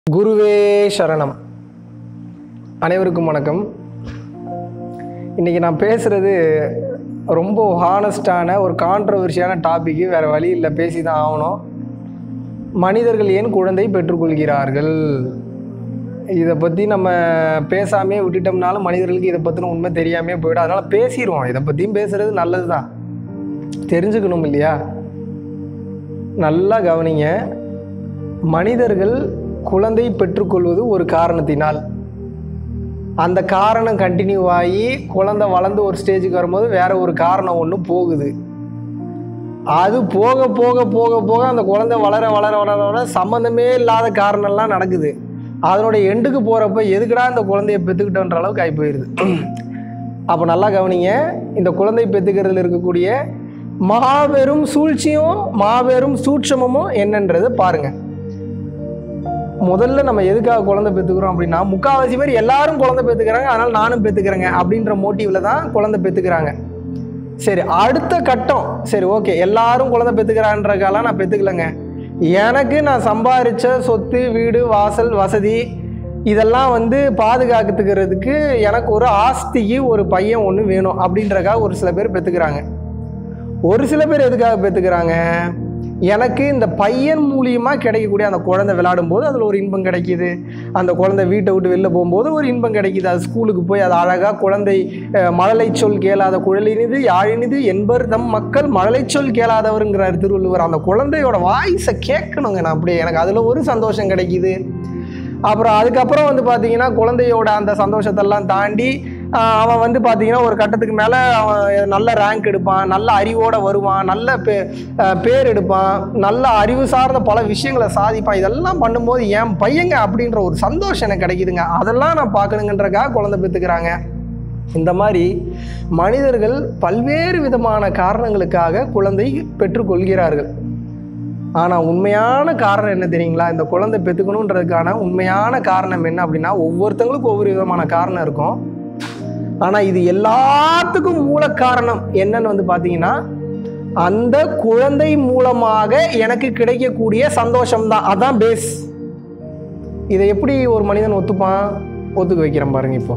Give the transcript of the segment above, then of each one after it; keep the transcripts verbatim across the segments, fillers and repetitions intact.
குருவே சரணம். அனைவருக்கும் வணக்கம். இன்றைக்கி நான் பேசுகிறது ரொம்ப ஹானஸ்டான ஒரு கான்ட்ரவர்ஷியான டாப்பிக்கு. வேறு வழி இல்லை, பேசி தான் ஆகணும். மனிதர்கள் ஏன் குழந்தை பெற்றுக்கொள்கிறார்கள்? இதை பற்றி நம்ம பேசாமே விட்டுட்டோம்னாலும் மனிதர்களுக்கு இதை பற்றின உண்மை தெரியாமே போய்டும். அதனால் பேசிடுவோம். இதை பற்றியும் பேசுகிறது நல்லது தான், தெரிஞ்சுக்கணும் இல்லையா? நல்லா கவனிங்க. மனிதர்கள் குழந்தை பெற்றுக்கொள்வது ஒரு காரணத்தினால், அந்த காரணம் கண்டினியூ ஆகி குழந்தை வளர்ந்து ஒரு ஸ்டேஜுக்கு வரும்போது வேற ஒரு காரணம் ஒன்று போகுது. அது போக போக போக போக அந்த குழந்தை வளர வளர வளர வளர சம்மந்தமே இல்லாத காரணம்லாம் நடக்குது. அதனுடைய எண்டுக்கு போகிறப்ப எதுக்குடா இந்த குழந்தைய பெற்றுக்கிட்டோன்ற அளவுக்கு ஆகி போயிடுது. அப்போ நல்லா கவனிங்க. இந்த குழந்தை பெற்றுக்கிறதுல இருக்கக்கூடிய மாபெரும் சூழ்ச்சியும் மாபெரும் சூட்சமும் என்னன்றது பாருங்கள். முதல்ல நம்ம எதுக்காக குழந்தை பெற்றுக்கிறோம் அப்படின்னா, முக்கால்வாசி பேர் எல்லாரும் குழந்தை பெற்றுக்கிறாங்க, அதனால் நானும் பெற்றுக்கிறேங்க அப்படின்ற மோட்டிவில் தான் குழந்தை பெற்றுக்கிறாங்க. சரி, அடுத்த கட்டம், சரி ஓகே, எல்லாரும் குழந்தை பெற்றுக்கிறான்றக்காலாம் நான் பெற்றுக்கலைங்க. எனக்கு நான் சம்பாதிச்ச சொத்து, வீடு, வாசல், வசதி இதெல்லாம் வந்து பாதுகாத்துக்கிறதுக்கு எனக்கு ஒரு ஆஸ்திக்கு ஒரு பையன் ஒன்று வேணும் அப்படின்றக்காக ஒரு சில பேர் பெற்றுக்கிறாங்க. ஒரு சில பேர் எதுக்காக பெற்றுக்கிறாங்க, எனக்கு இந்த பையன் மூலியமாக கிடைக்கக்கூடிய அந்த குழந்தை விளையாடும் போது அதில் ஒரு இன்பம் கிடைக்கிது. அந்த குழந்தை வீட்டை விட்டு வெளில போகும்போது ஒரு இன்பம் கிடைக்கிது. அது ஸ்கூலுக்கு போய் அது அழகாக குழந்தை மழலை சொல் கேளாத குழலினிது யாழினிது என்பர் தம் மக்கள் மழலை சொல் கேளாதவருங்கிறார் திருவள்ளுவர். அந்த குழந்தையோட வாய்ஸை கேட்கணுங்க. நான் அப்படியே எனக்கு அதில் ஒரு சந்தோஷம் கிடைக்கிது. அப்புறம் அதுக்கப்புறம் வந்து பார்த்தீங்கன்னா குழந்தையோட அந்த சந்தோஷத்தெல்லாம் தாண்டி அவன் வந்து பார்த்தீங்கன்னா ஒரு கட்டத்துக்கு மேலே அவன் நல்ல ரேங்க் எடுப்பான், நல்ல அறிவோடு வருவான், நல்ல பே பேர் எடுப்பான், நல்ல அறிவு சார்ந்த பல விஷயங்களை சாதிப்பான். இதெல்லாம் பண்ணும்போது என் பையங்க அப்படின்ற ஒரு சந்தோஷம் எனக்கு கிடைக்குதுங்க. அதெல்லாம் நான் பார்க்கணுங்கன்றக்காக குழந்தை பெற்றுக்கிறாங்க. இந்த மாதிரி மனிதர்கள் பல்வேறு விதமான காரணங்களுக்காக குழந்தை பெற்றுக்கொள்கிறார்கள். ஆனால் உண்மையான காரணம் என்ன தெரியுங்களா? இந்த குழந்தை பெற்றுக்கணுன்றதுக்கான உண்மையான காரணம் என்ன அப்படின்னா, ஒவ்வொருத்தங்களுக்கும் ஒவ்வொரு விதமான காரணம் இருக்கும். ஆனால் இது எல்லாத்துக்கும் மூல காரணம் என்னன்னு வந்து பார்த்தீங்கன்னா, அந்த குழந்தை மூலமாக எனக்கு கிடைக்கக்கூடிய சந்தோஷம்தான். அதான் பேஸ். இதை எப்படி ஒரு மனிதன் ஒத்துப்பான்? ஒத்துக்க வைக்கிறேன் பாருங்க. இப்போ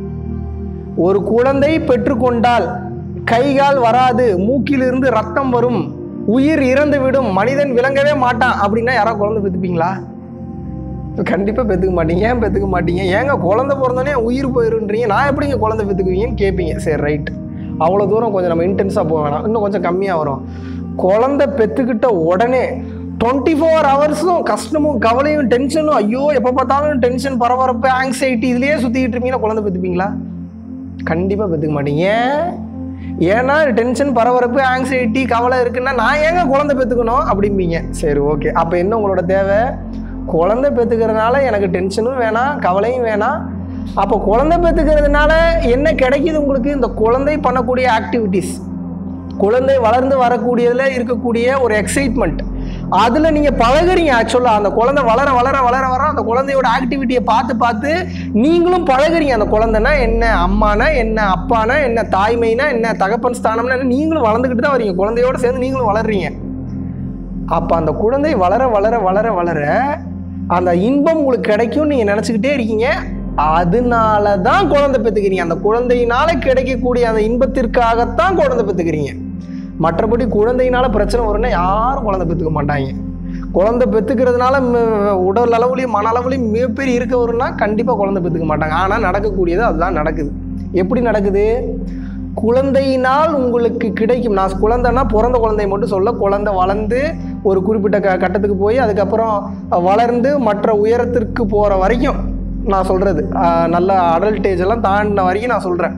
ஒரு குழந்தை பெற்றுக்கொண்டால் கைகால் வராது, மூக்கிலிருந்து ரத்தம் வரும், உயிர் இறந்து விடும், மனிதன் விளங்கவே மாட்டான் அப்படின்னா யாராவது குழந்தை பெற்றுப்பீங்களா? கண்டிப்பாக பெற்றுக்க மாட்டீங்க. ஏன் பெற்றுக்க மாட்டீங்க? ஏங்க குழந்தை பிறந்தோடனே உயிர் போயிருன்றீங்க, நான் எப்படிங்க குழந்தை பெற்றுக்குவீங்கன்னு கேட்பீங்க. சரி ரைட், அவ்வளோ தூரம் கொஞ்சம் நம்ம இன்டென்ஸாக போக வேணாம், இன்னும் கொஞ்சம் கம்மியாக வரும். குழந்தை பெற்றுக்கிட்ட உடனே டுவெண்ட்டி ஃபோர் ஹவர்ஸும் கஷ்டமும் கவலையும் டென்ஷனும், ஐயோ எப்போ பார்த்தாலும் டென்ஷன், பரபரப்பு, ஆங்ஸைட்டி இதுலேயே சுற்றிக்கிட்டு இருப்பீங்கன்னா குழந்தை பெற்றுப்பீங்களா? கண்டிப்பாக பெற்றுக்க மாட்டீங்க. ஏன்னா டென்ஷன், பரபரப்பு, ஆங்ஸைட்டி, கவலை இருக்குன்னா நான் ஏங்க குழந்தை பெற்றுக்கணும் அப்படிம்பீங்க. சரி ஓகே, அப்போ என்ன உங்களோட தேவை? குழந்தை பெற்றுக்கிறதுனால எனக்கு டென்ஷனும் வேணாம், கவலையும் வேணாம். அப்போ குழந்தை பெற்றுக்கிறதுனால என்ன கிடைக்கிது உங்களுக்கு? இந்த குழந்தை பண்ணக்கூடிய ஆக்டிவிட்டீஸ், குழந்தை வளர்ந்து வரக்கூடியதில் இருக்கக்கூடிய ஒரு எக்ஸைட்மெண்ட், அதில் நீங்கள் பழகுறீங்க. ஆக்சுவலாக அந்த குழந்தை வளர வளர வளர வர அந்த குழந்தையோட ஆக்டிவிட்டியை பார்த்து பார்த்து நீங்களும் பழகுறீங்க. அந்த குழந்தைனா என்ன, அம்மானா என்ன, அப்பானா என்ன, தாய்மைனா என்ன, தகப்பன் ஸ்தானம்னா என்ன, நீங்களும் வளர்ந்துக்கிட்டு தான் வரீங்க. குழந்தையோடு சேர்ந்து நீங்களும் வளர்றீங்க. அப்போ அந்த குழந்தை வளர வளர வளர வளர அந்த இன்பம் உங்களுக்கு கிடைக்கும் நீங்கள் நினச்சிக்கிட்டே இருக்கீங்க. அதனால தான் குழந்தை பெற்றுக்கிறீங்க. அந்த குழந்தையினால கிடைக்கக்கூடிய அந்த இன்பத்திற்காகத்தான் குழந்தை பெற்றுக்கிறீங்க. மற்றபடி குழந்தையினால பிரச்சனை வரும்னா யாரும் குழந்தை பெற்றுக்க மாட்டாங்க. குழந்தை பெற்றுக்கிறதுனால உடல் அளவுலையும் மன அளவுலையும் மிகப்பெரிய இருக்க வரும்னா கண்டிப்பாக குழந்தை பெற்றுக்க மாட்டாங்க. ஆனால் நடக்கக்கூடியது அதுதான் நடக்குது. எப்படி நடக்குது? குழந்தையினால் உங்களுக்கு கிடைக்கும். நான் குழந்தைன்னா பிறந்த குழந்தைய மட்டும் சொல்ல, குழந்தை வளர்ந்து ஒரு குறிப்பிட்ட க கட்டத்துக்கு போய் அதுக்கப்புறம் வளர்ந்து மற்ற உயரத்திற்கு போகிற வரைக்கும் நான் சொல்கிறது, நல்ல அடல்டேஜ் எல்லாம் தாண்டின வரைக்கும் நான் சொல்கிறேன்.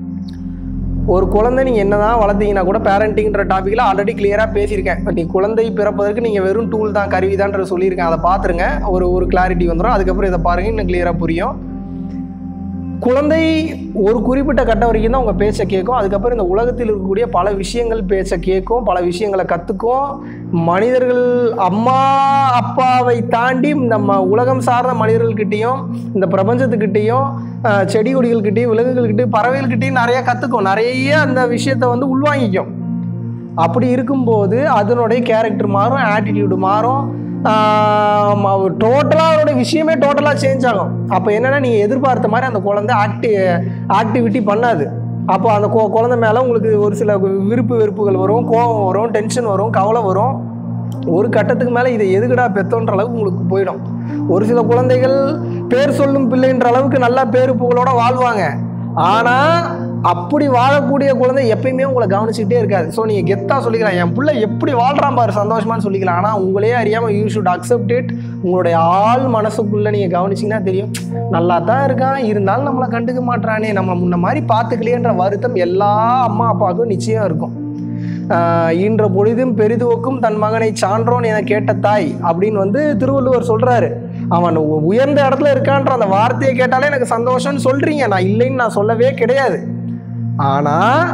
ஒரு குழந்தை நீங்கள் என்ன தான் வளர்த்தீங்கன்னா கூட, பேரண்டிங்கிற டாப்பிக்கில் ஆல்ரெடி கிளியராக பேசியிருக்கேன். பட் நீ குழந்தை பிறப்பதற்கு நீங்கள் வெறும் டூல் தான், கருவி தான்ற சொல்லியிருக்கேன். அதை பார்த்துருங்க, ஒரு ஒரு கிளாரிட்டி வந்துடும். அதுக்கப்புறம் இதை பாருங்கள், இன்னும் கிளியராக புரியும். குழந்தை ஒரு குறிப்பிட்ட கட்டம் வரைக்கும் தான் உங்கள் பேச்சை கேட்கும். அதுக்கப்புறம் இந்த உலகத்தில் இருக்கக்கூடிய பல விஷயங்கள் பேச்சை கேட்கும், பல விஷயங்களை கற்றுக்கும். மனிதர்கள் அம்மா அப்பாவை தாண்டி நம்ம உலகம் சார்ந்த மனிதர்கள்கிட்டையும், இந்த பிரபஞ்சத்துக்கிட்டேயும், செடி கொடிகள்கிட்டையும், விலங்குகள்கிட்டையும், பறவைகள்கிட்டையும் நிறையா கற்றுக்கும். நிறைய அந்த விஷயத்தை வந்து உள்வாங்கிக்கும். அப்படி இருக்கும்போது அதனுடைய கேரக்டர் மாறும், ஆட்டிடியூடு மாறும், டோட்டலாக அவரோட விஷயமே டோட்டலாக சேஞ்ச் ஆகும். அப்போ என்னென்னா நீங்கள் எதிர்பார்த்த மாதிரி அந்த குழந்தை ஆக்டி ஆக்டிவிட்டி பண்ணாது. அப்போ அந்த கொ குழந்தை மேலே உங்களுக்கு ஒரு சில விருப்பு வெறுப்புகள் வரும், கோபம் வரும், டென்ஷன் வரும், கவலை வரும். ஒரு கட்டத்துக்கு மேலே இதை எதுக்குடா பெத்தோன்ற அளவுக்கு உங்களுக்கு போயிடும். ஒரு சில குழந்தைகள் பேர் சொல்லும் பிள்ளைன்ற அளவுக்கு நல்லா பேரு புகழோட வாழ்வாங்க. ஆனால் அப்படி வாழக்கூடிய குழந்தை எப்பயுமே உங்களை கவனிச்சுக்கிட்டே இருக்காது. ஸோ நீங்கள் கெத்தாக சொல்லிக்கலாம், என் பிள்ளை எப்படி வாழ்கிறான் பாரு சந்தோஷமானு சொல்லிக்கலாம். ஆனால் உங்களே அறியாமல் யூ ஷுட் அக்செப்ட் இட். உங்களுடைய ஆள் மனசுக்குள்ளே நீங்கள் கவனிச்சிங்கன்னா தெரியும், நல்லா தான் இருக்கான், இருந்தாலும் நம்மளை கண்டுக்க மாட்டானே, நம்ம முன்ன மாதிரி பார்த்துக்கலையேன்ற வருத்தம் எல்லா அம்மா அப்பாவுக்கும் நிச்சயம் இருக்கும். ஈன்ற பொழுதும் பெரிதுவக்கும் தன் மகனை சான்றோன் என கேட்ட தாய் அப்படின்னு வந்து திருவள்ளுவர் சொல்கிறாரு. அவன் உயர்ந்த இடத்துல இருக்கான்ற அந்த வார்த்தையை கேட்டாலே எனக்கு சந்தோஷம்னு சொல்கிறீங்க, நான் இல்லைன்னு நான் சொல்லவே கிடையாது. ஆனால்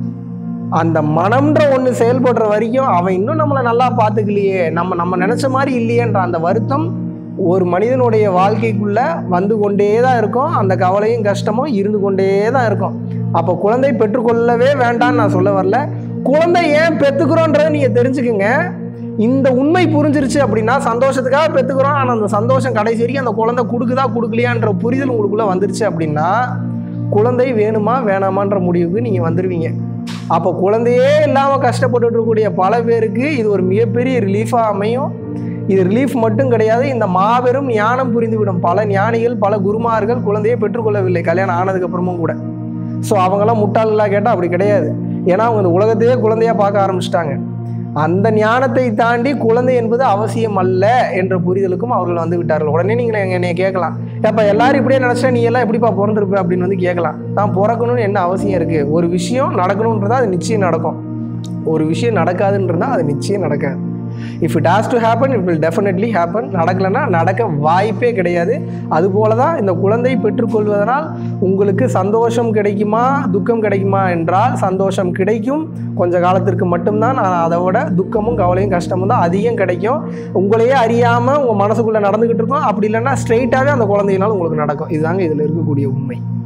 அந்த மனம்ன்ற ஒன்று செயல்படுற வரைக்கும் அவன் இன்னும் நம்மளை நல்லா பார்த்துக்கலையே, நம்ம நம்ம நினச்ச மாதிரி இல்லையேன்ற அந்த வருத்தம் ஒரு மனிதனுடைய வாழ்க்கைக்குள்ளே வந்து கொண்டே தான் இருக்கும். அந்த கவலையும் கஷ்டமும் இருந்து கொண்டே தான் இருக்கும். அப்போ குழந்தை பெற்றுக்கொள்ளவே வேண்டான்னு நான் சொல்ல வரல. குழந்தை ஏன் பெற்றுக்கிறோன்றதை நீங்கள் தெரிஞ்சுக்குங்க. இந்த உண்மை புரிஞ்சிருச்சு அப்படின்னா சந்தோஷத்துக்காக பெற்றுக்கிறோம், ஆனால் அந்த சந்தோஷம் கடைசி வரைக்கும் அந்த குழந்தை கொடுக்குதா கொடுக்கலையான்ற புரிதல் உங்களுக்குள்ளே வந்துருச்சு அப்படின்னா குழந்தை வேணுமா வேணாமான்ற முடிவுக்கு நீங்கள் வந்துடுவீங்க. அப்போ குழந்தையே இல்லாமல் கஷ்டப்பட்டு இருக்கக்கூடிய பல பேருக்கு இது ஒரு மிகப்பெரிய ரிலீஃபாக அமையும். இது ரிலீஃப் மட்டும் கிடையாது, இந்த மாபெரும் ஞானம் புரிந்துவிடும். பல ஞானிகள் பல குருமார்கள் குழந்தையை பெற்றுக்கொள்ளவில்லை கல்யாணம் ஆனதுக்கப்புறமும் கூட. ஸோ அவங்களாம் முட்டாளர்களாக கேட்டால் அப்படி கிடையாது. ஏன்னா அவங்க இந்த உலகத்தையே குழந்தையாக பார்க்க ஆரம்பிச்சிட்டாங்க. அந்த ஞானத்தை தாண்டி குழந்தை என்பது அவசியம் அல்ல என்ற புரிதலுக்கும் அவர்கள் வந்து விட்டார்கள். உடனே நீங்கள் என்னை கேட்கலாம், அப்போ எல்லாரும் இப்படியே நினச்சா நீ எல்லாம் எப்படிப்பா பிறந்திருப்ப அப்படின்னு வந்து கேட்கலாம். தான் பிறக்கணும்னு என்ன அவசியம் இருக்குது? ஒரு விஷயம் நடக்கணுன்றதா அது நிச்சயம் நடக்கும், ஒரு விஷயம் நடக்காதுன்றதா அது நிச்சயம் நடக்காது. If it has to happen it will definitely happen. நடக்கலைன்னா நடக்க வாய்ப்பே கிடையாது. அதுபோல தான் இந்த குழந்தை பெற்றுக்கொள்வதனால் உங்களுக்கு சந்தோஷம் கிடைக்குமா துக்கம் கிடைக்குமா என்றால் சந்தோஷம் கிடைக்கும் கொஞ்ச காலத்திற்கு மட்டும்தான். ஆனால் அதை விட துக்கமும் கவலையும் கஷ்டமும் தான் அதிகம் கிடைக்கும். உங்களையே அறியாமல் உங்கள் மனசுக்குள்ளே நடந்துக்கிட்டு இருக்கும். அப்படி இல்லைன்னா ஸ்ட்ரெயிட்டாகவே அந்த குழந்தையினால உங்களுக்கு நடக்கும். இதுதாங்க இதில் இருக்கக்கூடிய உண்மை.